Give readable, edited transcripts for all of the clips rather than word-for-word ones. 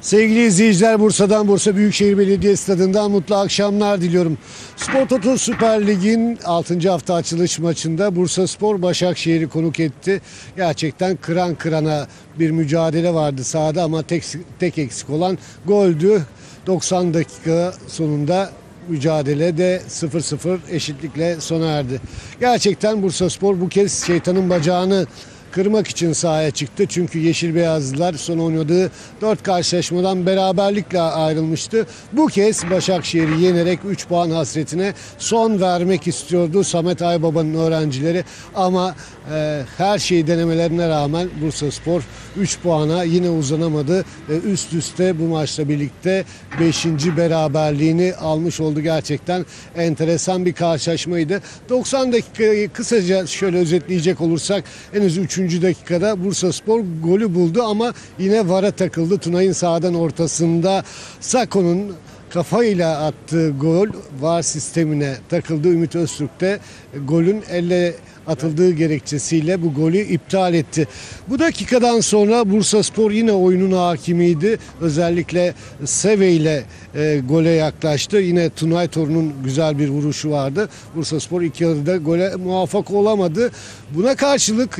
Sevgili izleyiciler, Bursa'dan, Bursa Büyükşehir Belediye Stadı'ndan mutlu akşamlar diliyorum. Spor Toto Süper Lig'in 6. hafta açılış maçında Bursaspor Başakşehir'i konuk etti. Gerçekten kıran kırana bir mücadele vardı sahada ama tek eksik olan goldü. 90 dakika sonunda mücadele de 0-0 eşitlikle sona erdi. Gerçekten Bursaspor bu kez şeytanın bacağını kırmak için sahaya çıktı. Çünkü Yeşil Beyazlılar son oynadığı 4 karşılaşmadan beraberlikle ayrılmıştı. Bu kez Başakşehir'i yenerek 3 puan hasretine son vermek istiyordu Samet Aybaba'nın öğrencileri. Ama her şeyi denemelerine rağmen Bursaspor 3 puana yine uzanamadı. Üst üste bu maçla birlikte 5. beraberliğini almış oldu. Gerçekten enteresan bir karşılaşmaydı. 90 dakikayı kısaca şöyle özetleyecek olursak henüz 3. dakikada Bursaspor golü buldu ama yine VAR'a takıldı. Tunay'ın sağdan ortasında Sako'nun kafayla attığı gol VAR sistemine takıldı. Ümit Öztürk de golün elle atıldığı gerekçesiyle bu golü iptal etti. Bu dakikadan sonra Bursaspor yine oyunun hakimiydi. Özellikle Seve ile gole yaklaştı. Yine Tunay Torun'un güzel bir vuruşu vardı. Bursaspor ilk yarıda gole muvaffak olamadı. Buna karşılık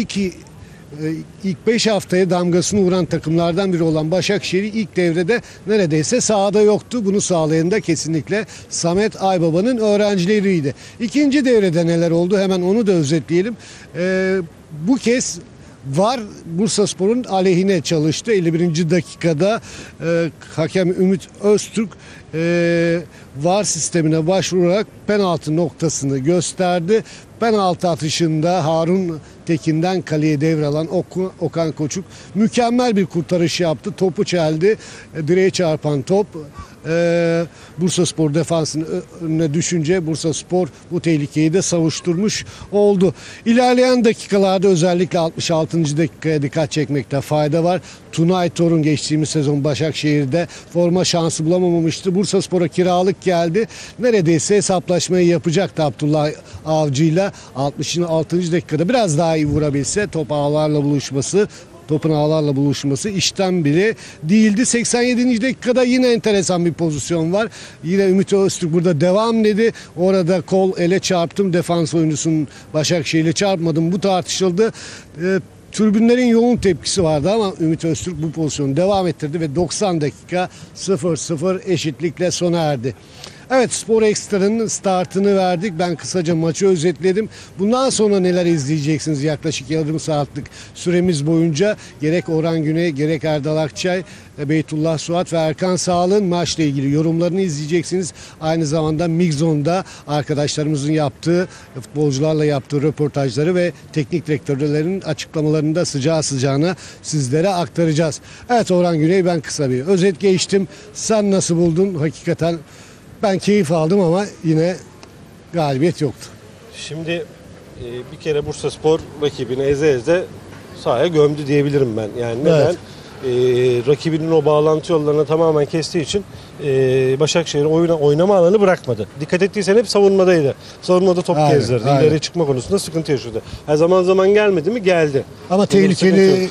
ilk 5 haftaya damgasını vuran takımlardan biri olan Başakşehir ilk devrede neredeyse sahada yoktu. Bunu sağlayan da kesinlikle Samet Aybaba'nın öğrencileriydi. İkinci devrede neler oldu hemen onu da özetleyelim. Bu kez VAR Bursaspor'un aleyhine çalıştı. 51. dakikada hakem Ümit Öztürk VAR sistemine başvurarak penaltı noktasını gösterdi. Penaltı atışında Harun Tekin'den kaleye devralan Okan Koçuk mükemmel bir kurtarış yaptı. Topu çeldi. Direğe çarpan top Bursaspor defansının önüne düşünce Bursaspor bu tehlikeyi de savuşturmuş oldu. İlerleyen dakikalarda özellikle 66. dakikaya dikkat çekmekte fayda var. Tunay Torun geçtiğimiz sezon Başakşehir'de forma şansı bulamamıştı. Bursaspor'a kiralık geldi. Neredeyse hesaplaşmayı yapacaktı Abdullah Avcı'yla. 66. dakikada biraz daha iyi vurabilse topun ağlarla buluşması işten biri değildi. 87. dakikada yine enteresan bir pozisyon var. Yine Ümit Öztürk burada devam dedi. Orada kol ele çarptım. Defans oyuncusunun Başakşehir'le çarpmadım. Bu tartışıldı. Tribünlerin yoğun tepkisi vardı ama Ümit Öztürk bu pozisyonu devam ettirdi ve 90 dakika 0-0 eşitlikle sona erdi. Evet, Spor Ekstra'nın startını verdik. Ben kısaca maçı özetledim. Bundan sonra neler izleyeceksiniz yaklaşık yarım saatlik süremiz boyunca? Gerek Orhan Güney, gerek Erdal Akçay, Beytullah Suat ve Erkan Sağlık'ın maçla ilgili yorumlarını izleyeceksiniz. Aynı zamanda Migzon'da arkadaşlarımızın yaptığı, futbolcularla yaptığı röportajları ve teknik direktörlerin açıklamalarını da sıcağı sıcağına sizlere aktaracağız. Evet Orhan Güney, ben kısa bir özet geçtim. Sen nasıl buldun hakikaten? Ben keyif aldım ama yine galibiyet yoktu. Şimdi bir kere Bursaspor rakibini eze sahaya gömdü diyebilirim ben. Yani neden? Evet. Rakibinin o bağlantı yollarını tamamen kestiği için Başakşehir oynama alanı bırakmadı. Dikkat ettiysen hep savunmadaydı. Savunmada top gezdirdi. İleri çıkma konusunda sıkıntı yaşadı. Zaman zaman gelmedi mi? Geldi. Ama tehlikeli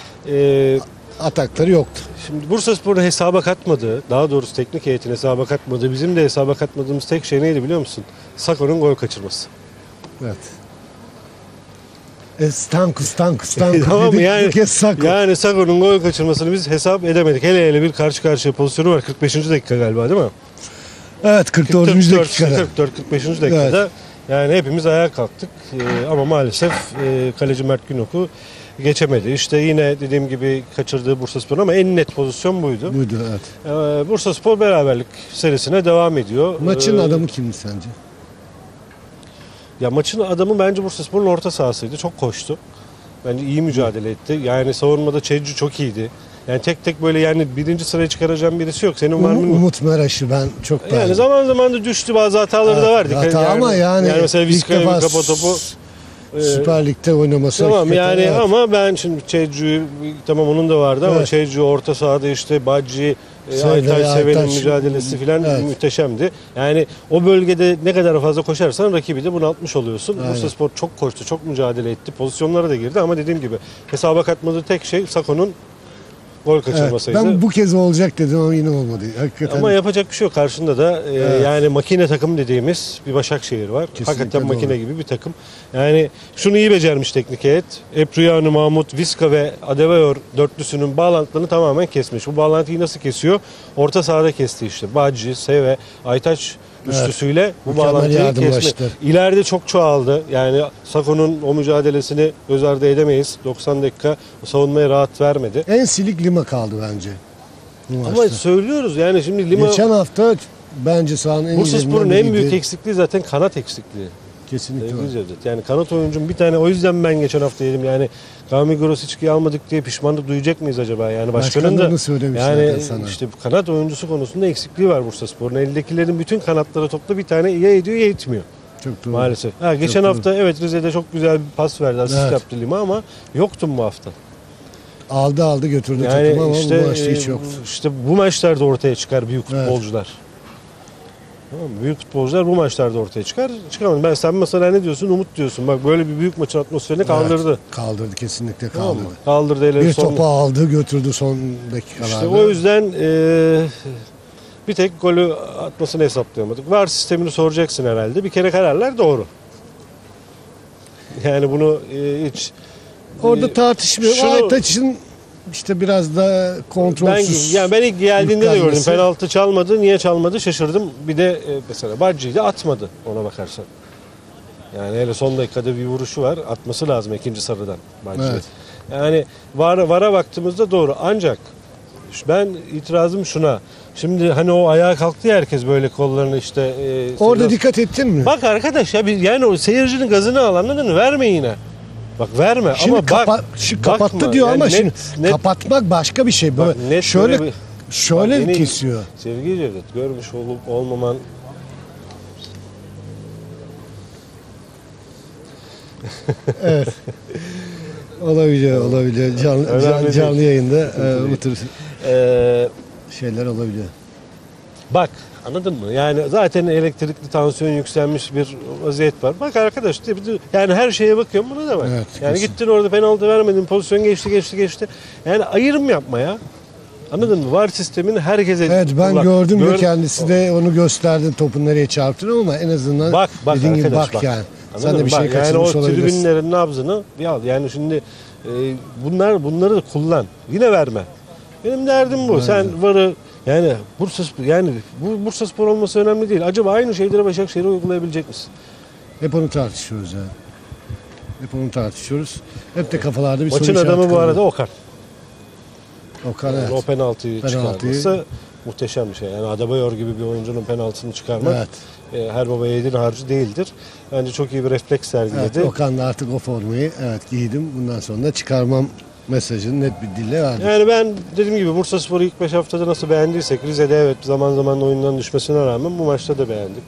atakları yoktu. Şimdi Bursaspor'un hesaba katmadığı, daha doğrusu teknik heyetin hesaba katmadığı, bizim de hesaba katmadığımız tek şey neydi biliyor musun? Sako'nun gol kaçırması. Evet. Stankus Tamam mı? dedik, yani Sako'nun gol kaçırmasını biz hesap edemedik. Hele bir karşı karşıya pozisyonu var. 45. dakika galiba değil mi? Evet, 44. dakikada. 44-45. dakikada. Evet. Yani hepimiz ayağa kalktık. Ama maalesef kaleci Mert Günok'u geçemedi. İşte yine dediğim gibi kaçırdığı Bursaspor ama en net pozisyon buydu. Evet. Bursaspor beraberlik serisine devam ediyor. Maçın adamı kimdi sence? Ya maçın adamı bence Bursaspor'un orta sahasıydı. Çok koştu. Bence iyi mücadele etti. Yani savunmada Çecu çok iyiydi. Yani tek böyle yani birinci sıraya çıkaracağım birisi yok. Senin var mı? Umut Meraş'ı ben çok beğendim. Yani zaman zaman da düştü, bazı hataları da vardı. Hata ama yani mesela Vizca'nın kafa topu Süper Lig'de oynaması. Tamam yani evet. Ama ben şimdi Çecu'yu tamam onun da vardı ama Çecu orta sahada işte Bacci, Aytaç Seven'in mücadelesi filan muhteşemdi. Yani o bölgede ne kadar fazla koşarsan rakibi de bunaltmış oluyorsun. Bursaspor çok koştu, çok mücadele etti. Pozisyonlara da girdi ama dediğim gibi hesaba katmadığı tek şey Sako'nun gol kaçırmasaydı. Evet, ben bu kez olacak dedim ama yine olmadı. Hakikaten. Ama yapacak bir şey yok. Karşında da yani makine takım dediğimiz bir Başakşehir var. Kesinlikle Hakikaten makine doğru. gibi bir takım. Yani şunu iyi becermiş teknik heyet. Epriano, Mahmut, Viska ve Adebayor dörtlüsünün bağlantılarını tamamen kesmiş. Bu bağlantıyı nasıl kesiyor? Orta sahada kesti işte. Bacı, Seve, Aytaç üçlüsüyle bu Mükemmel bağlantıyı yardımlaştı. kesme. İleride çok çoğaldı. Yani Sako'nun o mücadelesini göz ardı edemeyiz. 90 dakika savunmaya rahat vermedi. En silik Lima kaldı bence. Bu Ama maçta. söylüyoruz yani şimdi Lima... Geçen hafta bence sahanın en Bursaspor'un iyilerinden en büyük biriydi. eksikliği zaten kanat eksikliği. Kesinlikle. Sevgili var. Cevdet. Yani kanat oyuncum bir tane, o yüzden ben geçen hafta dedim yani Kami Grosicki'yi almadık diye pişmanlık duyacak mıyız acaba? Yani başkanın Başkan da da onu söylemiş yani zaten sana. işte bu kanat oyuncusu konusunda eksikliği var Bursaspor'un. Eldekilerin bütün kanatları topla bir tane ya ediyor ya etmiyor. Çok doğru. Maalesef. Geçen doğru. hafta evet Rize'de çok güzel bir pas verdi, asist Evet. yaptı Lima ama yoktum bu hafta. Aldı götürdü Yani takımı ama işte, bu maçta hiç yoktu. işte bu maçlarda ortaya çıkar büyük Evet. futbolcular. Tamam mı? Büyük futbolcular bu maçlarda ortaya çıkar. Çıkamaz. Sen mesela ne diyorsun? Umut diyorsun. Bak böyle bir büyük maçın atmosferini kaldırdı. Evet, kaldırdı kesinlikle Tamam kaldırdı. mı? Kaldırdı. Hele Bir son... topu aldı götürdü son dakikalarda. İşte o yüzden bir tek golü atmasını hesaplayamadık. VAR sistemini soracaksın herhalde. Bir kere kararlar doğru. Yani bunu hiç... Orada tartışmıyor. şunu- Aytaç'ın işte biraz da kontrolsüz. Ben ilk geldiğinde de gördüm. yüklenmesi. Penaltı çalmadı. Niye çalmadı şaşırdım. Bir de mesela Bacci'yi de atmadı ona bakarsan. Yani hele son dakikada bir vuruşu var. Atması lazım ikinci sarıdan Bacci'yi. Evet. Yani VAR'a baktığımızda doğru. Ancak ben itirazım şuna. Şimdi hani o ayağa kalktı ya herkes böyle kollarını işte. Orada biraz- dikkat ettin mi? Bak arkadaş ya yani o seyircinin gazını al anladın mı? Verme yine. Bak verme Şimdi ama bak. kapattı bakma. diyor Yani ama net- şimdi net- kapatmak başka bir şey. Böyle Bak, net şöyle böyle şöyle Bak, yine- kesiyor. Sevgili Cevdet, görmüş olup olmaman Evet. Olabiliyor. Önemli Canlı değil. yayında değil. bu tür Ee, şeyler olabiliyor. bak anladın mı? Yani zaten elektrikli tansiyon yükselmiş bir vaziyet var. Bak arkadaş yani her şeye bakıyorum buna da bak. Evet, yani kesin. gittin orada penaltı vermedin, pozisyon geçti. Yani ayrım yapma ya. Anladın mı? VAR sistemini herkese Evet ben kullan. gördüm ve kendisi de onu gösterdi topun nereye çarptığını ama en azından Bak dediğin gibi arkadaş, bak yani. Anladın Sen de mı? bir şey Bak, yani kaçırmış o olabilirsin. tribünlerin nabzını bir al. Yani şimdi bunları da kullan. Yine verme. Benim derdim bu. Sen varı yani bu Bursaspor olması önemli değil. Acaba aynı şeyleri Başakşehir'e uygulayabilecek misin? Hep onu tartışıyoruz yani. Hep onu tartışıyoruz. Hep de kafalarda bir soru Maçın işareti adamı bu kalıyor. arada Okan. Okan Yani evet. o penaltıyı Penaltıyı- çıkarması muhteşem bir şey. Yani Adebayor gibi bir oyuncunun penaltısını çıkarmak Evet. her baba yiğidin harcı değildir. Bence çok iyi bir refleks sergiledi. Evet, Okan da artık o formayı giydim. Bundan sonra da çıkarmam mesajını net bir dille verdi. Yani ben dediğim gibi Bursaspor'u ilk 5 haftada nasıl beğendiysek Rize'de evet zaman zaman oyundan düşmesine rağmen bu maçta da beğendik.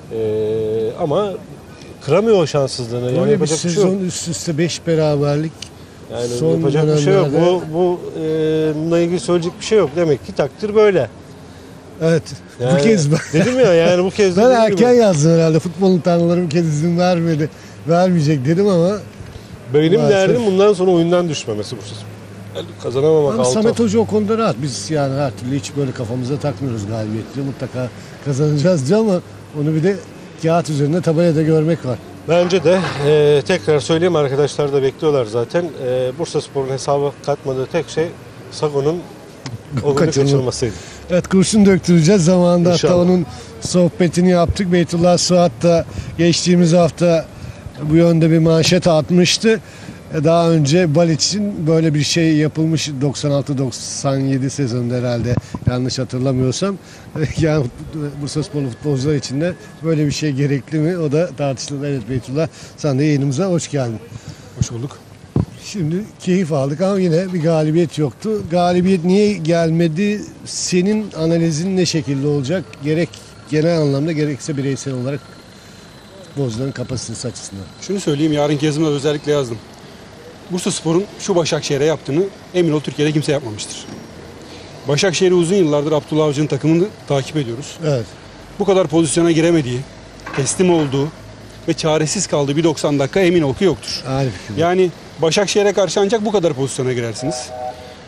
Ama kıramıyor o şanssızlığını. Yani Böyle bir yapacak bir şey yok. sezon üst üste 5 beraberlik. Yani son yapacak bir şey yok. dönemlerde- Bununla ilgili söyleyecek bir şey yok. Demek ki takdir böyle. Evet. Yani bu kez ben, dedim ya yani bu kez ben dediğim gibi. erken yazdım herhalde. Futbolun tanrıları bu kez izin vermedi. Vermeyecek dedim ama Benim Maalesef. derdim bundan sonra oyundan düşmemesi Bursaspor. Yani kazanamamak ama altı. Samet Hoca o konuda rahat. Biz yani her türlü hiç böyle kafamıza takmıyoruz galibiyetleri. Mutlaka kazanacağız diyor ama onu bir de kağıt üzerinde tabelada görmek var. Bence de tekrar söyleyeyim arkadaşlar da bekliyorlar zaten. Bursaspor'un hesaba katmadığı tek şey Sago'nun o günü Kaçırma. kaçırmasıydı. Evet kurşun döktüreceğiz. Zamanında hatta İnşallah. onun sohbetini yaptık. Beytullah Suat da geçtiğimiz hafta bu yönde bir manşet atmıştı. Daha önce Baliç'in böyle bir şey yapılmış 96-97 sezonunda herhalde yanlış hatırlamıyorsam. Yani Bursasporlu futbolcular için de böyle bir şey gerekli mi? O da tartışılır. Evet Beytullah sen de yayınımıza hoş geldin. Hoş bulduk. Şimdi keyif aldık ama yine bir galibiyet yoktu. Galibiyet niye gelmedi? Senin analizin ne şekilde olacak? Gerek genel anlamda gerekse bireysel olarak futbolcuların kapasitesi açısından. Şunu söyleyeyim, yarınki yazımda özellikle yazdım. Bursaspor'un şu Başakşehir'e yaptığını emin ol Türkiye'de kimse yapmamıştır. Başakşehir'i uzun yıllardır Abdullah Avcı'nın takımını takip ediyoruz. Evet. Bu kadar pozisyona giremediği, teslim olduğu ve çaresiz kaldığı bir 90 dakika emin ol ki yoktur. Aynı fikir. Yani Başakşehir'e karşı ancak bu kadar pozisyona girersiniz.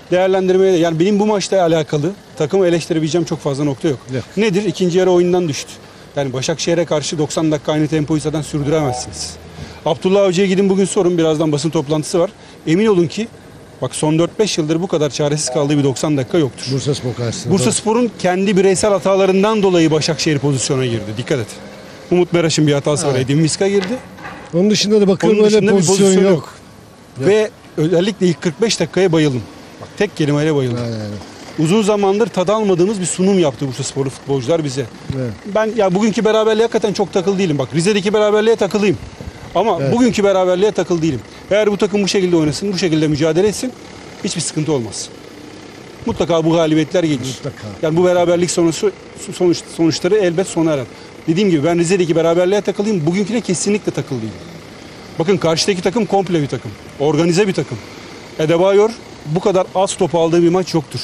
değerlendirmeye de, yani benim bu maçla alakalı takımı eleştirebileceğim çok fazla nokta yok. Yok. Nedir? İkinci yarı oyundan düştü. Yani Başakşehir'e karşı 90 dakika aynı tempoyu zaten sürdüremezsiniz. Abdullah Avcı'ya gidin bugün sorun. Birazdan basın toplantısı var. Emin olun ki bak son 4-5 yıldır bu kadar çaresiz kaldığı bir 90 dakika yoktur. Bursaspor karşısında. Bursaspor'un kendi bireysel hatalarından dolayı Başakşehir pozisyona girdi. Dikkat et. Umut Meraş'ın bir hatası var. Evet. Edin Viska girdi. Onun dışında da bakıyorum Onun öyle dışında bir pozisyon pozisyon yok. yok. Ve özellikle ilk 45 dakikaya bayıldım. Bak tek kelimeyle bayıldım. Aynen. Uzun zamandır tad almadığımız bir sunum yaptı Bursasporlu futbolcular bize. Evet. Ben ya bugünkü beraberliğe hakikaten çok takıl değilim. Bak Rize'deki beraberliğe takılayım. Ama Evet. bugünkü beraberliğe takıl değilim. Eğer bu takım bu şekilde oynasın, bu şekilde mücadele etsin, hiçbir sıkıntı olmaz. Mutlaka bu galibiyetler gelir. Mutlaka. Yani bu beraberlik sonuçları elbet sona erer. Dediğim gibi ben Rize'deki beraberliğe takılayım. Bugünküne kesinlikle takıl değilim. Bakın karşıdaki takım komple bir takım. Organize bir takım. Adebayor bu kadar az top aldığı bir maç yoktur.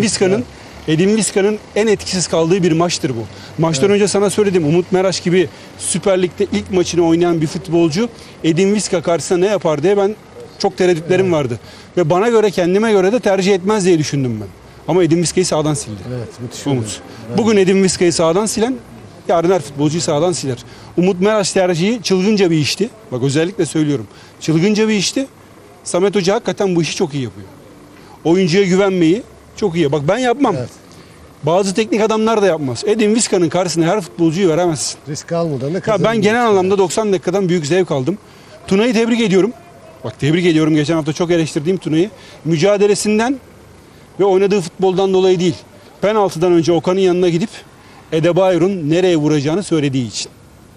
Edin Vizca'nın en etkisiz kaldığı bir maçtır bu. Maçtan önce sana söyledim. Umut Meraş gibi Süper Lig'de ilk maçını oynayan bir futbolcu Edin Vizca karşısında ne yapar diye ben çok tereddütlerim vardı. Ve bana göre, kendime göre de tercih etmez diye düşündüm ben. Ama Edin Vizca'yı sağdan sildi. Evet, müthiş Umut. oynuyor. Bugün Edin Vizca'yı sağdan silen yarın her futbolcuyu sağdan siler. Umut Meraş tercihi çılgınca bir işti. Bak özellikle söylüyorum. Çılgınca bir işti. Samet Hoca hakikaten bu işi çok iyi yapıyor. Oyuncuya güvenmeyi çok iyi. Bak ben yapmam. Evet. Bazı teknik adamlar da yapmaz. Edin Vizca'nın karşısına her futbolcuyu veremezsin. Risk almadan da Ya kazanıyor. ben genel anlamda 90 dakikadan büyük zevk aldım. Tuna'yı tebrik ediyorum. Bak tebrik ediyorum. Geçen hafta çok eleştirdiğim Tuna'yı. Mücadelesinden ve oynadığı futboldan dolayı değil. Penaltıdan önce Okan'ın yanına gidip Adebayor'un nereye vuracağını söylediği için.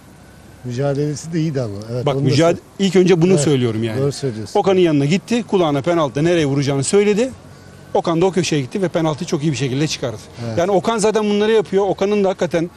Mücadelesi de iyiydi ama. Evet, Bak onu da ilk önce bunu Evet, söylüyorum yani. doğru söylüyorsun. Okan'ın yanına gitti. Kulağına penaltıda nereye vuracağını söyledi. Okan da o köşeye gitti ve penaltıyı çok iyi bir şekilde çıkardı. Evet. Yani Okan zaten bunları yapıyor. Okan'ın da hakikaten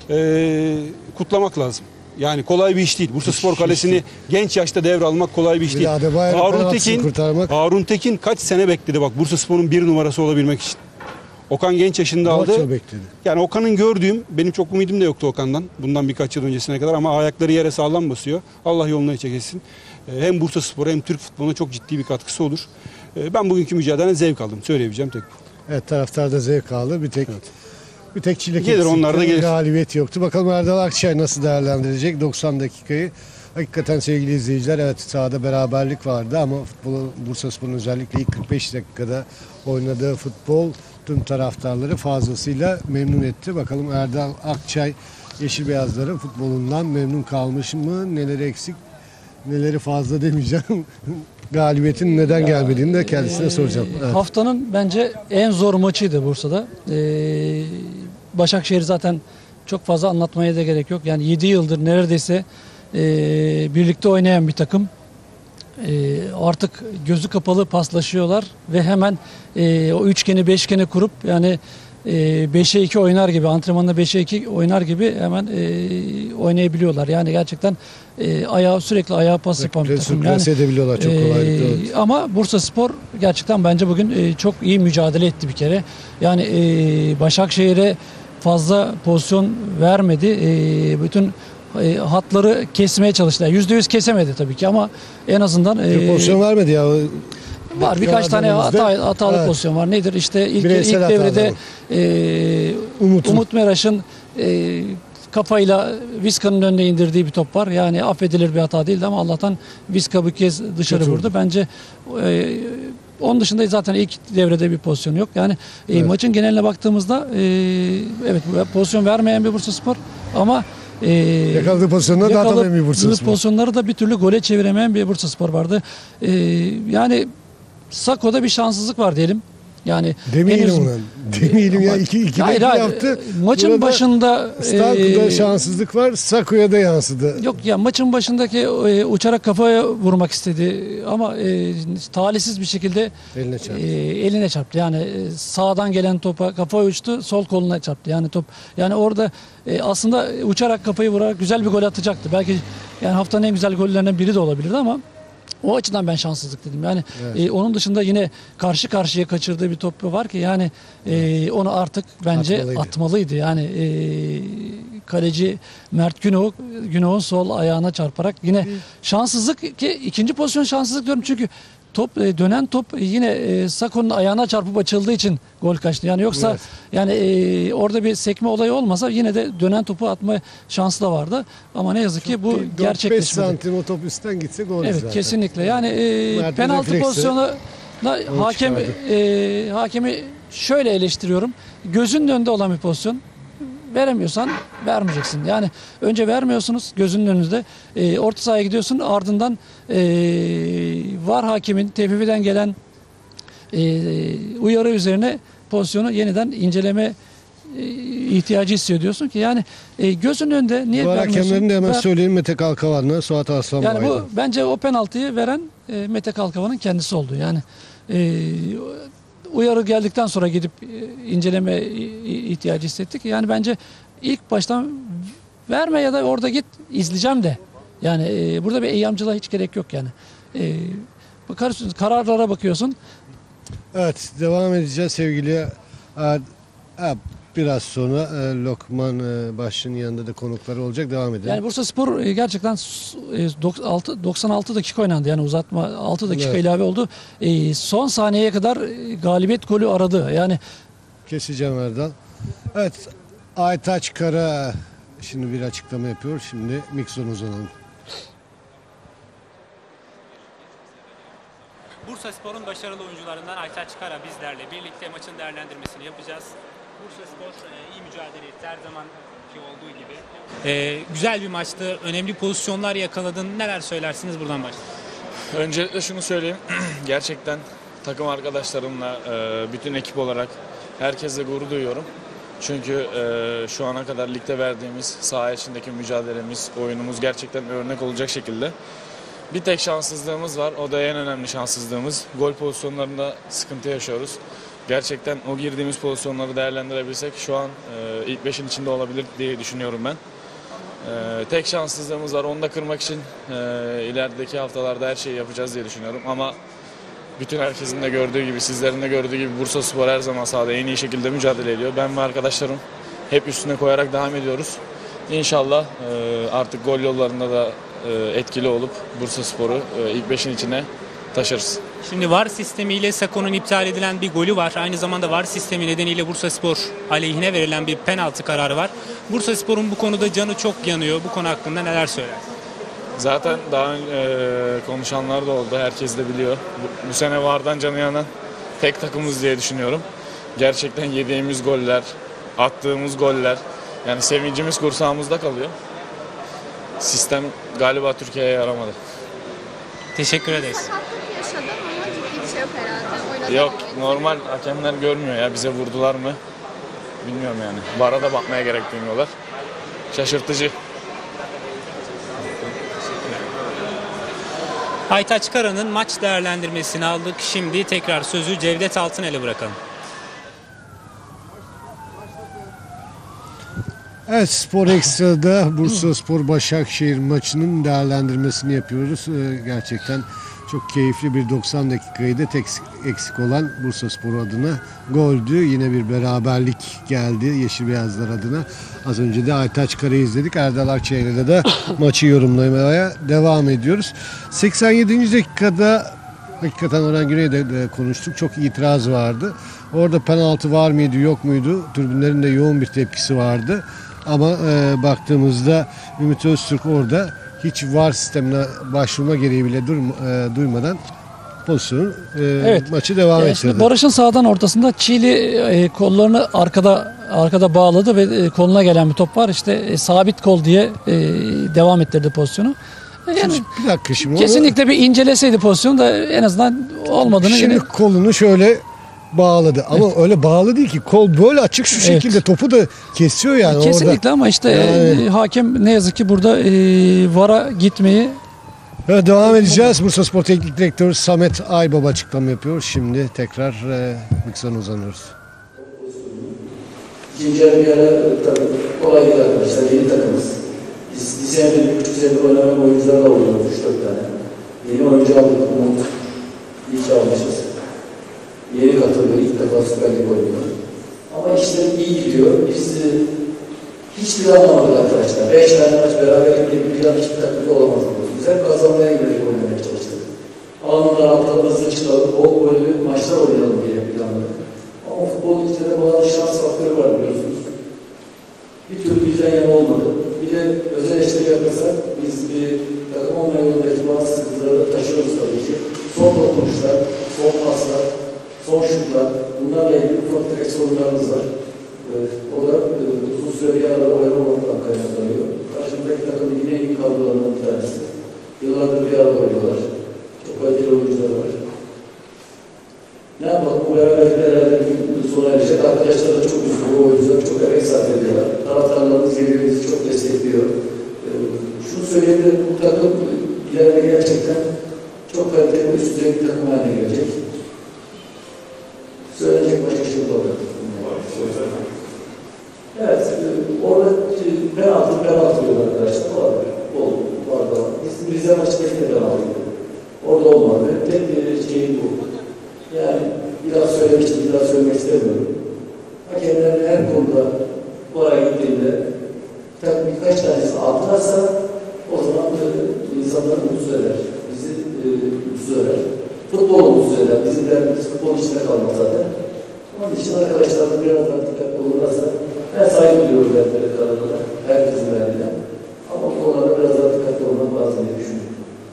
kutlamak lazım. Yani kolay bir iş değil. Bursaspor Kalesi'ni genç yaşta devralmak kolay bir iş Bir değil. de Adebayor'un penaltısını kurtarmak. Harun Tekin kaç sene bekledi bak Bursaspor'un bir numarası olabilmek için. Okan genç yaşında Dört aldı. yıl bekledi. Yani Okan'ın gördüğüm, benim çok ümidim de yoktu Okan'dan. Bundan birkaç yıl öncesine kadar ama ayakları yere sağlam basıyor. Allah yoluna çekilsin. Hem Bursaspor'a hem Türk futboluna çok ciddi bir katkısı olur. Ben bugünkü mücadeleden zevk aldım. Söyleyebileceğim tek bu. Evet, taraftar da zevk aldı. Bir tek çilek Gelir, eksikti. onlar da gelir. Galibiyet yoktu. Bakalım Erdal Akçay nasıl değerlendirecek 90 dakikayı. Hakikaten sevgili izleyiciler, evet sahada beraberlik vardı ama Bursaspor'un özellikle ilk 45 dakikada oynadığı futbol tüm taraftarları fazlasıyla memnun etti. Bakalım Erdal Akçay Yeşil Beyazların futbolundan memnun kalmış mı? Neleri eksik, neleri fazla demeyeceğim. Galibiyetin neden gelmediğini de kendisine soracağım. Evet. Haftanın bence en zor maçıydı Bursa'da. Başakşehir zaten çok fazla anlatmaya da gerek yok. Yani 7 yıldır neredeyse birlikte oynayan bir takım. Artık gözü kapalı paslaşıyorlar ve hemen o üçgeni beşgeni kurup yani 5'e 2 oynar gibi, antrenmanda 5'e 2 oynar gibi hemen oynayabiliyorlar. Yani gerçekten sürekli ayağa pas yapan bir takım. Yani, edebiliyorlar çok kolaylıkla. ama Bursaspor gerçekten bence bugün çok iyi mücadele etti bir kere. Yani Başakşehir'e fazla pozisyon vermedi. Bütün hatları kesmeye çalıştılar. %100 kesemedi tabii ki ama en azından Pozisyon vermedi ya. var birkaç tane hatalı Evet. pozisyon var. Nedir? İşte ilk Bireysel devrede Umut Meraş'ın kafayla Vizca'nın önüne indirdiği bir top var. Yani affedilir bir hata değildi ama Allah'tan Vizca bir kez dışarı Kötü vurdu. Bence onun dışında zaten ilk devrede bir pozisyon yok. Yani maçın geneline baktığımızda evet pozisyon vermeyen bir Bursaspor ama Yakaladığı pozisyonları dağıtamayan bir Bursaspor. pozisyonları da bir türlü gole çeviremeyen bir Bursaspor vardı. Yani Sako'da bir şanssızlık var diyelim. Yani Demeyelim ona. Demeyelim ya. İki hayır, yaptı. Maçın Burada başında Stanko'da şanssızlık var. Sako'ya da yansıdı. yok ya maçın başındaki uçarak kafaya vurmak istedi ama talihsiz bir şekilde eline çarptı. Yani sağdan gelen topa kafa uçtu, sol koluna çarptı. Yani top yani orada aslında uçarak kafayı vurarak güzel bir gol atacaktı. Belki yani haftanın en güzel gollerinden biri de olabilirdi ama o açıdan ben şanssızlık dedim. Yani onun dışında yine karşı karşıya kaçırdığı bir top var ki yani onu artık bence atmalıydı. Yani kaleci Mert Günok'un sol ayağına çarparak yine şanssızlık ki ikinci pozisyon şanssızlık diyorum çünkü top dönen top yine Sako'nun ayağına çarpıp açıldığı için gol kaçtı. Yani yoksa Evet. yani orada bir sekme olayı olmasa yine de dönen topu atma şansı da vardı. Ama ne yazık ki bu 4-5 gerçekleşmedi. santim o top üstten gitse gol Evet, zaten. kesinlikle. Yani Mert'in penaltı refleksi pozisyonu hakem çıkardı. hakemi şöyle eleştiriyorum. Gözünün önünde olan bir pozisyon. Veremiyorsan vermeyeceksin. Yani önce vermiyorsunuz gözünün önünde. Orta sahaya gidiyorsun, ardından VAR hakemin TFF'den gelen uyarı üzerine pozisyonu yeniden inceleme ihtiyacı hissediyorsun ki yani gözünün önünde niye Bu vermiyorsun? hakemlerini de hemen Ver. söyleyelim. Mete Kalkavan'la Suat Arslan Yani bu Bayram. bence o penaltıyı veren Mete Kalkavan'ın kendisi oldu. Yani uyarı geldikten sonra gidip inceleme ihtiyacı hissettik. Yani bence ilk baştan verme ya da orada git izleyeceğim de. Yani burada bir eyyamcılığa hiç gerek yok yani. Bakıyorsun, kararlara bakıyorsun. Evet, devam edeceğiz sevgili. Biraz sonra Lokman Başçı'nın yanında da konukları olacak. Devam edelim. Yani Bursaspor gerçekten 96 dakika oynandı. Yani uzatma 6 dakika Evet. ilave oldu. Son saniyeye kadar galibiyet golü aradı. Yani Keseceğim Erdal. Evet, Aytaç Kara şimdi bir açıklama yapıyor. Şimdi Mikson uzanalım. Bursaspor'un başarılı oyuncularından Aytaç Kara bizlerle birlikte maçın değerlendirmesini yapacağız. Bursaspor iyi mücadele etti her zamanki olduğu gibi. Güzel bir maçtı. Önemli pozisyonlar yakaladın. Neler söylersiniz buradan başlayalım? Öncelikle şunu söyleyeyim. Gerçekten takım arkadaşlarımla, bütün ekip olarak herkesle gurur duyuyorum. Çünkü şu ana kadar ligde verdiğimiz saha içindeki mücadelemiz, oyunumuz gerçekten örnek olacak şekilde. Bir tek şanssızlığımız var. O da en önemli şanssızlığımız. Gol pozisyonlarında sıkıntı yaşıyoruz. Gerçekten o girdiğimiz pozisyonları değerlendirebilsek şu an ilk 5'in içinde olabilir diye düşünüyorum ben. Tek şanssızlığımız var. Onu da kırmak için ilerideki haftalarda her şeyi yapacağız diye düşünüyorum. Ama bütün herkesin de gördüğü gibi, sizlerin de gördüğü gibi Bursaspor her zaman sahada en iyi şekilde mücadele ediyor. Ben ve arkadaşlarım hep üstüne koyarak devam ediyoruz. İnşallah artık gol yollarında da etkili olup Bursaspor'u ilk 5'in içine taşırız. Şimdi VAR sistemiyle Sako'nun iptal edilen bir golü var. Aynı zamanda VAR sistemi nedeniyle Bursaspor aleyhine verilen bir penaltı kararı var. Bursaspor'un bu konuda canı çok yanıyor. Bu konu hakkında neler söylersiniz? Zaten daha konuşanlar da oldu. Herkes de biliyor. Bu sene VAR'dan canı yanan tek takımız diye düşünüyorum. Gerçekten yediğimiz goller, attığımız goller, yani sevincimiz kursağımızda kalıyor. Sistem galiba Türkiye'ye yaramadı. Teşekkür ederiz. Sakatlık yaşadım ama ciddi bir şey yok herhalde. Oynadım Yok, ama normal hakemler görmüyor ya, bize vurdular mı bilmiyorum yani. VAR'a da bakmaya gerek duymuyorlar. Şaşırtıcı. Aytaç Kara'nın maç değerlendirmesini aldık. Şimdi tekrar sözü Cevdet Altınel'e bırakalım. Evet, Spor Ekstra'da Bursaspor Başakşehir maçının değerlendirmesini yapıyoruz. Gerçekten çok keyifli bir 90 dakikayı da tek eksik olan Bursaspor adına goldü. Yine bir beraberlik geldi Yeşil Beyazlar adına. Az önce de Aytaç Kara'yı izledik. Erdal Akçay'la da maçı yorumlamaya devam ediyoruz. 87. dakikada hakikaten Orhan Güney'de de konuştuk. Çok itiraz vardı. Orada penaltı var mıydı yok muydu? Tribünlerin de yoğun bir tepkisi vardı. Ama baktığımızda Ümit Öztürk orada hiç VAR sistemine başvurma gereği bile duymadan pozisyonu maçı devam şimdi ettirdi. Barış'ın sağdan ortasında Çiğli kollarını arkada bağladı ve koluna gelen bir top var. İşte sabit kol diye devam ettirdi pozisyonu. Yani Bir dakika şimdi. kesinlikle bir inceleseydi pozisyonu da en azından olmadığını Şimdi yine kolunu şöyle bağladı. Ama öyle bağlı değil ki. Kol böyle açık şu şekilde topu da kesiyor yani kesinlikle orada. ama işte Yani- hakem ne yazık ki burada VAR'a gitmeyi Evet, devam edeceğiz. Bursaspor Teknik Direktörü Samet Aybaba açıklama yapıyor. Şimdi tekrar miksana uzanıyoruz. İkinci yarı bir ara tabii kolay değil arkadaşlar. Yeni takımız. Biz bir senedir, 3 senedir oynanan oyuncular da oluyor. 3-4 tane. Yeni oyuncu aldık. Umut. İyi ki almışız. Yeni katılıyor. İlk defa Süper Lig oynuyor. Ama işler iyi gidiyor. Biz hiçbir anlamadık arkadaşlar. 5 tane maç beraber bir plan hiçbir takımda olamaz. Biz hep kazanmaya giderek oynamaya çalıştık. Alanlar altlarımızda çıkalım, bol gollü maçlar oynayalım diye planladık. Ama futbol içinde bazı şans faktörü var biliyorsunuz. Bir türlü bizden yana olmadı. Bir de özel eşlik yaparsak biz bir takım olma yolundaki bazı sıkıntıları da taşıyoruz tabii ki. Son dokunuşlar, son paslar, son şutlar, bunlarla ilgili ufak tefek sorunlarımız var. O da uzun süre bir arada oynamamaktan kaynaklanıyor. Karşımdaki takım yine iyi kadrolarından bir tanesi. Yıllardır bir arada oynuyorlar. Çok kaliteli oyuncular var. Ne yapalım? Bu beraberlikler herhalde bir sona erecek. Arkadaşlar da çok üzgün, bu oyuncular çok emek sarf ediyorlar. Taraftarlarımız birbirimizi çok destekliyor. Şunu söyleyebilirim, bu takım ileride gerçekten çok kaliteli ve üst düzey bir takım haline gelecek. Söylenecek başka şey olacak. Evet, orada penaltı diyorlar arkadaşlar. Var da var. Bizim Rize maçındaki de penaltı. Orada olmadı. Tek bir şeyim bu. Yani biraz söylemiştim, biraz söylemek istemiyorum. Hakemler her konuda bu araya gittiğinde birkaç tanesi aldılarsa o zaman insanları mutsuz eder. Bizi mutsuz eder. Futbolu mutsuz eder. Bizim derdimiz futbol içinde kalmak zaten. Onun için arkadaşlarımız biraz daha dikkatli olurlarsa ben saygı duyuyorum verdiği kararlara, herkesin verdiğine. Ama bu konularda biraz daha dikkatli olmak lazım diye düşünüyorum.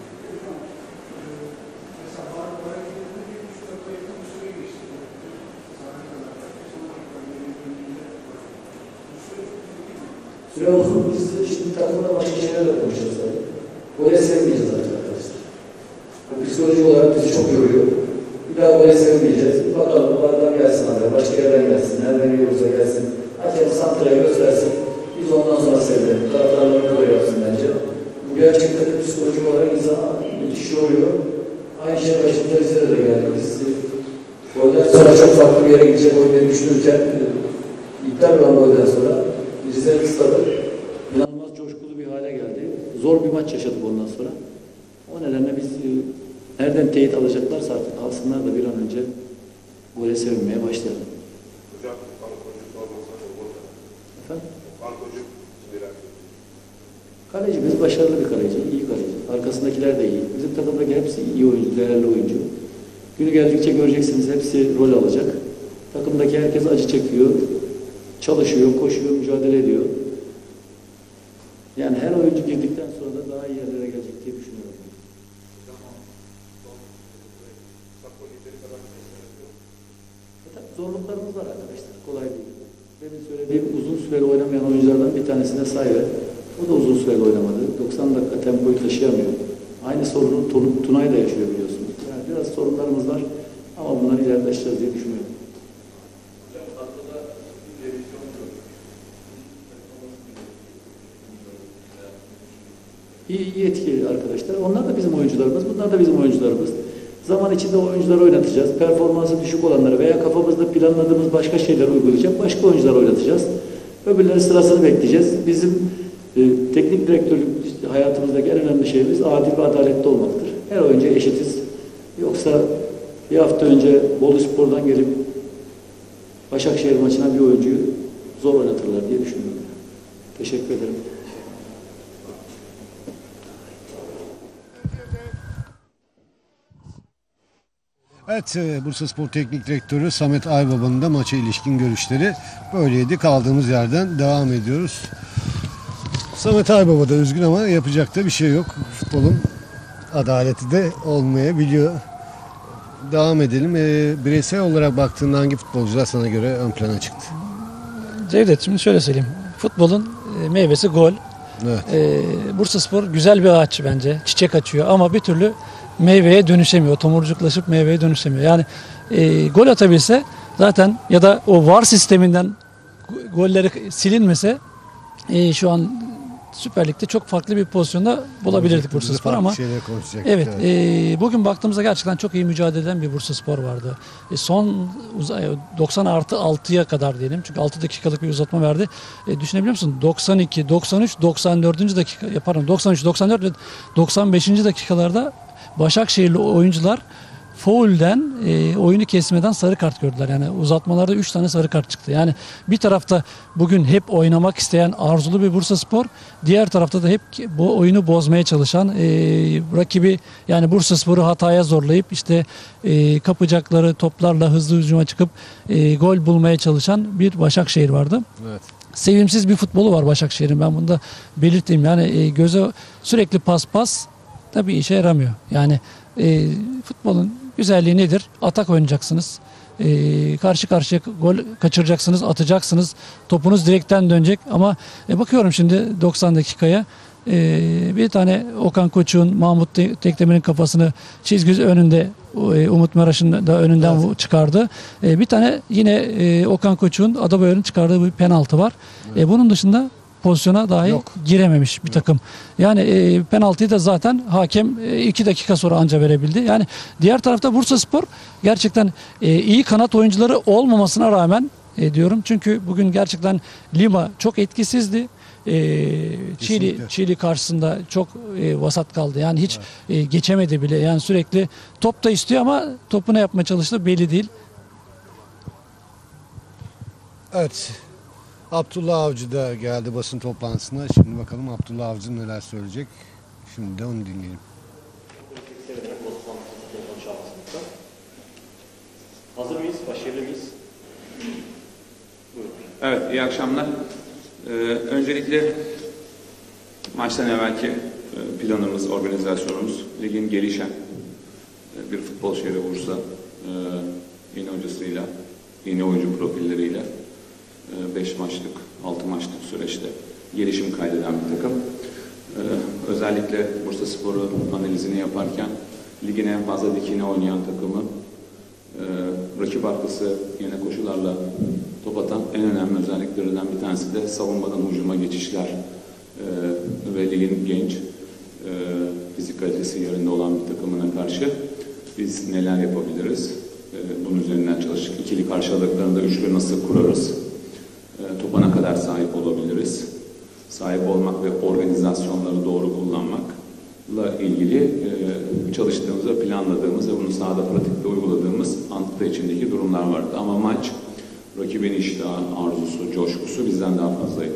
Süre uzun, biz şimdi takımda başka şeylerle konuşacağız tabii. Gole sevmeyeceğiz artık arkadaşlar. Psikolojik olarak bizi çok yoruyor. Bir daha gole sevmeyeceğiz. Bakalım bunlardan gelsin haber, başka yerden gelsin, nereden geliyorsa gelsin. Hakem santraya göstersin, biz ondan sonra seyredelim. Taraftarlarını da yapsın bence. Bu gerçekten psikolojik olarak insana müthiş yoruyor. Aynı şey başımıza bize de geldi. Biz golden sonra çok farklı bir yere gidecek oyunu düşünürken iptal olan golden sonra Rize'nin stadı inanılmaz coşkulu bir hale geldi. Zor bir maç yaşadık ondan sonra. O nedenle biz nereden teyit alacaklarsa artık alsınlar da bir an önce gole sevinmeye başlayalım. Hocam, Bankocu sormasa olur da. Efendim? Bankocu merak ediyorum. Kalecimiz başarılı bir kaleci, iyi kaleci. Arkasındakiler de iyi. Bizim takımdaki hepsi iyi oyuncu, değerli oyuncu. Günü geldikçe göreceksiniz hepsi rol alacak. Takımdaki herkes acı çekiyor. Çalışıyor, koşuyor, mücadele ediyor. Yani her oyuncu girdikten sonra da daha iyi yerlere gelecek diye düşünüyorum. Tabii zorluklarımız var arkadaşlar. Kolay değil. Benim söylediğim uzun süreli oynamayan oyunculardan bir tanesine Sayve. O da uzun süreli oynamadı. 90 dakika tempoyu taşıyamıyor. Aynı sorunu Tunay da yaşıyor biliyorsunuz. Yani biraz sorunlarımız var ama bunları ileride aşacağız diye düşünüyorum. İyi etkili arkadaşlar. Onlar da bizim oyuncularımız, bunlar da bizim oyuncularımız. Zaman içinde o oyuncuları oynatacağız. Performansı düşük olanları veya kafamızda planladığımız başka şeyler uygulayacak, başka oyuncular oynatacağız. Öbürleri sırasını bekleyeceğiz. Bizim teknik direktörlük hayatımızdaki en önemli şeyimiz adil ve adaletli olmaktır. Her oyuncu eşitiz. Yoksa bir hafta önce Boluspor'dan gelip Başakşehir maçına bir oyuncuyu zor oynatırlar diye düşünüyorum. Teşekkür ederim. Evet, Bursaspor Teknik Direktörü Samet Aybaba'nın da maça ilişkin görüşleri böyleydi. Kaldığımız yerden devam ediyoruz. Samet Aybaba da üzgün ama yapacak da bir şey yok. Futbolun adaleti de olmayabiliyor. Devam edelim. Bireysel olarak baktığında hangi futbolcular sana göre ön plana çıktı? Cevdet, şimdi şöyle söyleyeyim. Futbolun meyvesi gol. Evet. Bursaspor güzel bir ağaç bence. Çiçek açıyor ama bir türlü meyveye dönüşemiyor. Tomurcuklaşıp meyveye dönüşemiyor. Yani gol atabilse zaten ya da o VAR sisteminden golleri silinmese şu an Süper Lig'de çok farklı bir pozisyonda bulabilirdik Bursaspor ama evet, bugün baktığımızda gerçekten çok iyi mücadele eden bir Bursaspor vardı. Son 90+6'ya kadar diyelim. Çünkü 6 dakikalık bir uzatma verdi. Düşünebiliyor musun? 92, 93, 94. dakika 93, 94 ve 95. dakikalarda Başakşehirli oyuncular faulden oyunu kesmeden sarı kart gördüler. Yani uzatmalarda 3 tane sarı kart çıktı. Yani bir tarafta bugün hep oynamak isteyen arzulu bir Bursaspor, diğer tarafta da hep bu oyunu bozmaya çalışan rakibi, yani Bursaspor'u hataya zorlayıp işte kapacakları toplarla hızlı hücuma çıkıp gol bulmaya çalışan bir Başakşehir vardı. Evet. Sevimsiz bir futbolu var Başakşehir'in, ben bunu da belirteyim. Yani göze sürekli pas tabii işe yaramıyor. Yani futbolun güzelliği nedir? Atak oynayacaksınız. Karşı karşıya gol kaçıracaksınız, atacaksınız. Topunuz direkten dönecek ama bakıyorum şimdi 90 dakikaya bir tane Okan Koçuk'un Mahmut Tekdemir'in kafasını çizgi önünde, Umut Meraş'ın da önünden çıkardı. Bir tane yine Okan Koçuk'un Adabayır'ın çıkardığı bir penaltı var. Bunun dışında pozisyona dahi girememiş bir takım. Yani penaltıyı da zaten hakem 2 dakika sonra anca verebildi. Yani diğer tarafta Bursaspor gerçekten iyi kanat oyuncuları olmamasına rağmen diyorum. Çünkü bugün gerçekten Lima çok etkisizdi. Çili karşısında çok vasat kaldı. Yani hiç geçemedi bile. Yani sürekli top da istiyor ama topu ne yapmaya çalıştı belli değil. Evet. Abdullah Avcı da geldi basın toplantısına. Şimdi bakalım Abdullah Avcı neler söyleyecek. Şimdi de onu dinleyelim. Hazır mıyız? Başarılı mıyız? Evet, iyi akşamlar. Öncelikle maçtan evvelki planımız, organizasyonumuz, ligin gelişen bir futbol şehri Bursa, yeni hocasıyla, yeni oyuncu profilleriyle 5 maçlık, 6 maçlık süreçte gelişim kaydeden bir takım. Özellikle Bursaspor'u analizini yaparken ligin en fazla dikine oynayan takımı, rakip arkası yine koşularla top atan en önemli özelliklerinden bir tanesi de savunmadan hücuma geçişler ve ligin genç, fizik kalitesi yerinde olan bir takımına karşı biz neler yapabiliriz? Bunun üzerinden çalıştık. İkili karşılıklarında üçlü nasıl kurarız? Topa ne kadar sahip olabiliriz? Sahip olmak ve organizasyonları doğru kullanmakla ilgili çalıştığımız ve planladığımız ve bunu sahada pratikte uyguladığımız antıda içindeki durumlar vardı. Ama maç rakibin iştahı, arzusu, coşkusu bizden daha fazlaydı.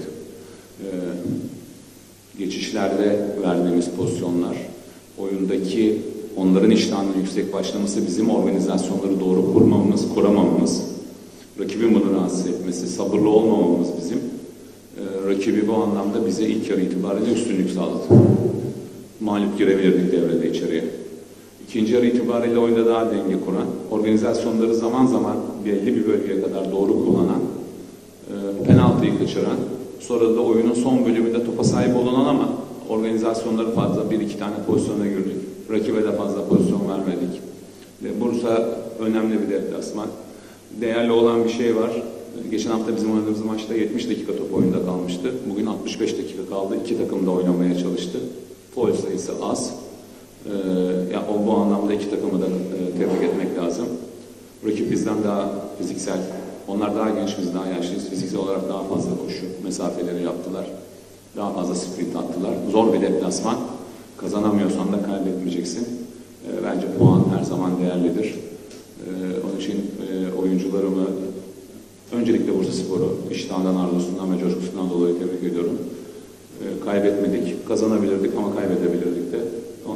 Geçişlerde verdiğimiz pozisyonlar, oyundaki onların iştahının yüksek başlaması, bizim organizasyonları doğru kuramamamız, rakibin bunu rahatsız etmesi, sabırlı olmamamız bizim, rakibi bu anlamda bize ilk yarı itibariyle üstünlük sağladı. Mağlup girebilirdik devrede içeriye. İkinci yarı itibariyle oyunda daha denge kuran, organizasyonları zaman zaman belli bir bölgeye kadar doğru kullanan, penaltıyı kaçıran, sonra da oyunun son bölümünde topa sahip olunan ama organizasyonları fazla, 1-2 tane pozisyona girdik. Rakibe de fazla pozisyon vermedik. Bursa önemli bir deplasman. Değerli olan bir şey var. Geçen hafta bizim oynadığımız maçta 70 dakika top oyunda kalmıştı. Bugün 65 dakika kaldı. İki takım da oynamaya çalıştı. Foul sayısı az. Ya o bu anlamda iki takımı da tebrik etmek lazım. Rakip bizden daha fiziksel, onlar daha genç, biz daha yaşlıyız. Fiziksel olarak daha fazla koşu mesafeleri yaptılar. Daha fazla sprint attılar. Zor bir deplasman. Kazanamıyorsan da kaybetmeyeceksin. Bence puan her zaman değerlidir. Onun için oyuncularımı öncelikle Bursaspor'u iştahından, arzusundan ve coşkusundan dolayı tebrik ediyorum. Kaybetmedik, kazanabilirdik ama kaybedebilirdik de.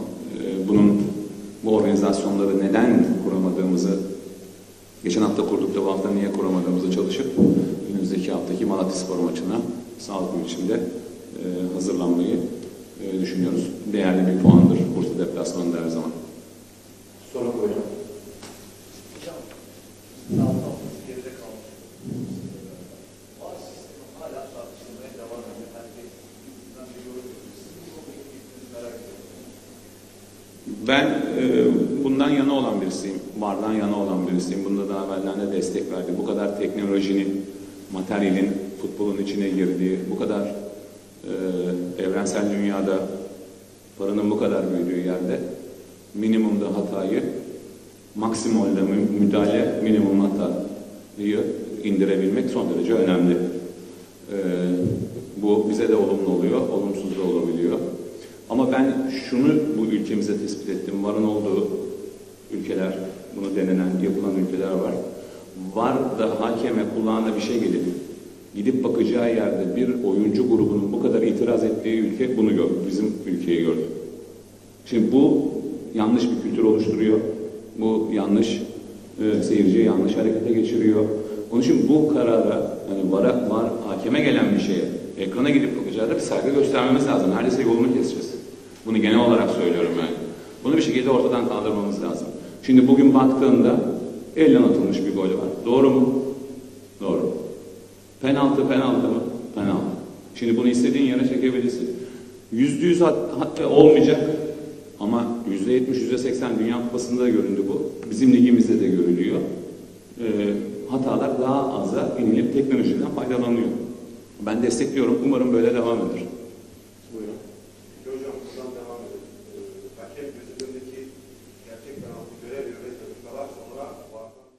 Bu organizasyonları neden kuramadığımızı, geçen hafta kurduk da bu hafta niye kuramadığımızı çalışıp önümüzdeki haftaki Malatyaspor maçına sağlıklı biçimde hazırlanmayı düşünüyoruz. Değerli bir puandır Bursa deplasmanında her zaman. Soru buyurun. Ben bundan yana olan birisiyim, vardan yana olan birisiyim. Bunda daha evvelden de destek verdim. Bu kadar teknolojinin, materyalin futbolun içine girdiği, bu kadar evrensel dünyada paranın bu kadar büyüdüğü yerde minimumda hatayı, maksimumda müdahale, minimum hatayı indirebilmek son derece önemli. Bu bize de olumlu oluyor, olumsuz da olabiliyor. Ama ben şunu bu ülkemize tespit ettim. Varın olduğu ülkeler, bunu denenen, yapılan ülkeler var. Var da hakeme kulağına bir şey gidip bakacağı yerde bir oyuncu grubunun bu kadar itiraz ettiği ülke bunu gördü. Bizim ülkeyi gördü. Şimdi bu yanlış bir kültür oluşturuyor. Bu yanlış seyirciyi yanlış harekete geçiriyor. Onun için bu karara, hani var hakeme gelen bir şeye, ekrana gidip bakacağı da bir saygı göstermemiz lazım. Neredeyse yolunu keseceğiz. Bunu genel olarak söylüyorum yani. Bunu bir şekilde ortadan kaldırmamız lazım. Şimdi bugün baktığında elden atılmış bir gol var. Doğru mu? Doğru. Penaltı mı? Penaltı. Şimdi bunu istediğin yere çekebilirsin. %100 olmayacak ama %70, %80 Dünya Kupası'nda da göründü bu. Bizim ligimizde de görülüyor. Hatalar daha aza inilip teknolojiden faydalanıyor. Ben destekliyorum. Umarım böyle devam eder. Buyurun. Peki hocam buradan devam edelim. Hakem gözünündeki gerçek penaltı göremiyor ve dakikalar sonra vardan...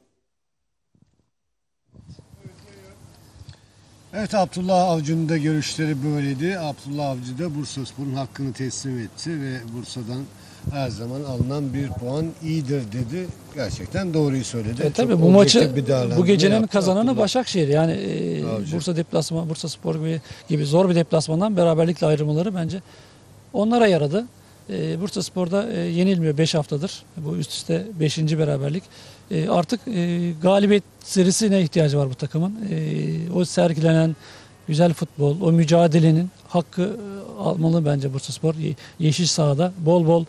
Evet, Abdullah Avcı'nın da görüşleri böyleydi. Abdullah Avcı da Bursaspor'un hakkını teslim etti ve Bursa'dan her zaman alınan bir puan iyidir dedi. Gerçekten doğruyu söyledi. Tabii bu maçı, bu gecenin yaptı kazananı Abdullah Başakşehir. Yani Bursa deplasman, Bursaspor gibi zor bir deplasmandan beraberlikle ayrılmaları bence onlara yaradı. Bursaspor'da yenilmiyor 5 haftadır. Bu üst üste 5. beraberlik. Artık galibiyet serisine ihtiyacı var bu takımın. O sergilenen güzel futbol, o mücadelenin hakkı almalı bence Bursaspor. Yeşil sahada bol bol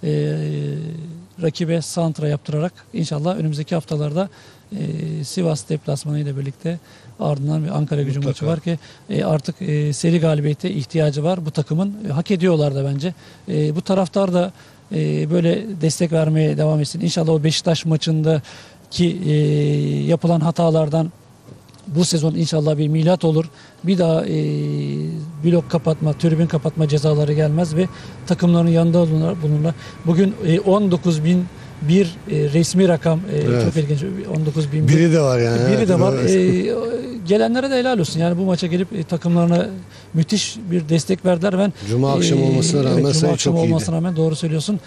rakibe santra yaptırarak inşallah önümüzdeki haftalarda Sivas deplasmanı ile birlikte ardından bir Ankara Gücü maçı var ki artık seri galibiyete ihtiyacı var bu takımın. Hak ediyorlar da bence. Bu taraftar da böyle destek vermeye devam etsin. İnşallah o Beşiktaş maçındaki yapılan hatalardan bu sezon inşallah bir milat olur. Bir daha blok kapatma, tribün kapatma cezaları gelmez ve takımların yanında bulunurlar. Bugün 19.001 resmi rakam çok ilginç. 19.001. Biri de var yani. Biri de var. Gelenlere de helal olsun. Yani bu maça gelip takımlarına müthiş bir destek verdiler. Ben Cuma akşamı olmasına rağmen evet, Cuma akşamı olmasına rağmen doğru söylüyorsun.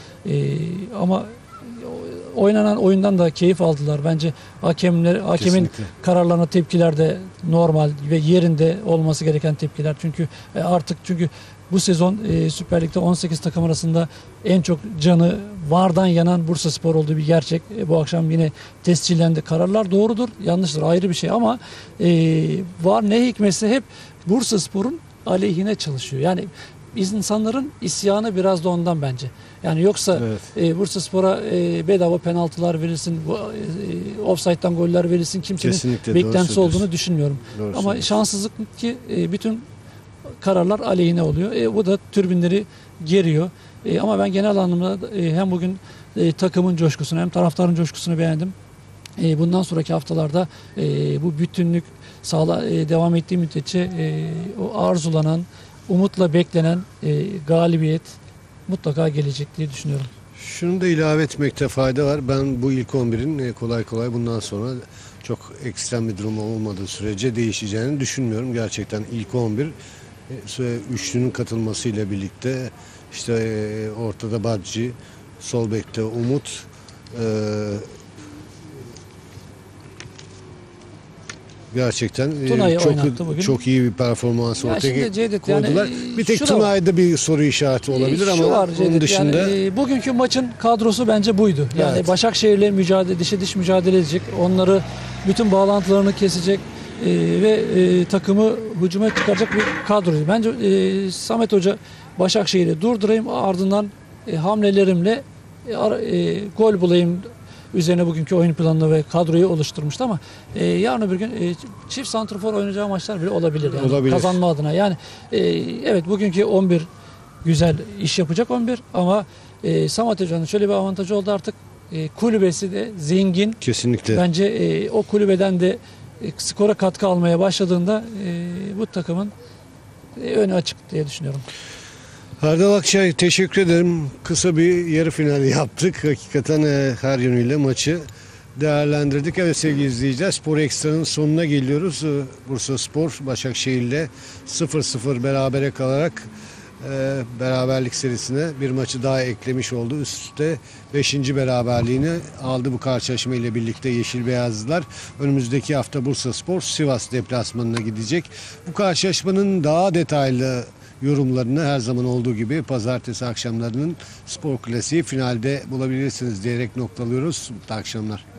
Ama oynanan oyundan da keyif aldılar. Bence hakemin Kesinlikle. kararlarına tepkiler de normal ve yerinde olması gereken tepkiler. Çünkü çünkü bu sezon Süper Lig'de 18 takım arasında en çok canı VAR'dan yanan Bursaspor olduğu bir gerçek. Bu akşam yine tescillendi. Kararlar doğrudur, yanlıştır ayrı bir şey ama VAR ne hikmetse hep Bursaspor'un aleyhine çalışıyor. Yani insanların isyanı biraz da ondan bence. Yani yoksa Bursaspor'a bedava penaltılar verilsin, offside'dan goller verilsin, kimsenin Kesinlikle, beklentisi olduğunu düşünmüyorum. Doğru Ama şanssızlık ki bütün kararlar aleyhine oluyor. Bu da tribünleri geriyor. Ama ben genel anlamda hem bugün takımın coşkusunu hem taraftarın coşkusunu beğendim. Bundan sonraki haftalarda bu bütünlük devam ettiği müddetçe o arzulanan, umutla beklenen galibiyet mutlaka gelecek diye düşünüyorum. Şunu da ilave etmekte fayda var. Ben bu ilk 11'in kolay kolay bundan sonra çok ekstrem bir durum olmadığı sürece değişeceğini düşünmüyorum. Gerçekten ilk 11 üçlünün katılmasıyla birlikte işte ortada Badji, sol bekte Umut, gerçekten çok iyi bir performans ortaya koydular. Bir tek Tunay'da bir soru işareti olabilir ama onun dışında bugünkü maçın kadrosu bence buydu. Yani Başakşehir'le diş mücadele edecek. Onları bütün bağlantılarını kesecek ve takımı hücuma çıkaracak bir kadro. Bence Samet Hoca Başakşehir'i durdurayım ardından hamlelerimle gol bulayım üzerine bugünkü oyun planını ve kadroyu oluşturmuştu ama yarın öbür gün çift santrafor oynayacağı maçlar bile olabilir. Yani olabilir. Kazanma adına. Yani evet bugünkü 11 güzel iş yapacak 11 ama Samet Hoca'nın şöyle bir avantajı oldu artık kulübesi de zengin. Kesinlikle. Bence o kulübeden de skora katkı almaya başladığında bu takımın önü açık diye düşünüyorum. Erdal Akçay teşekkür ederim. Kısa bir yarı final yaptık. Hakikaten her yönüyle maçı değerlendirdik. Evet sevgili izleyiciler, Spor Ekstra'nın sonuna geliyoruz. Bursaspor Başakşehir'le 0-0 berabere kalarak beraberlik serisine bir maçı daha eklemiş oldu. Üst üste 5. beraberliğini aldı bu karşılaşma ile birlikte Yeşil Beyazlılar. Önümüzdeki hafta Bursaspor Sivas deplasmanına gidecek. Bu karşılaşmanın daha detaylı yorumlarını her zaman olduğu gibi pazartesi akşamlarının Spor Klasiği finalde bulabilirsiniz diyerek noktalıyoruz. Mutlu akşamlar.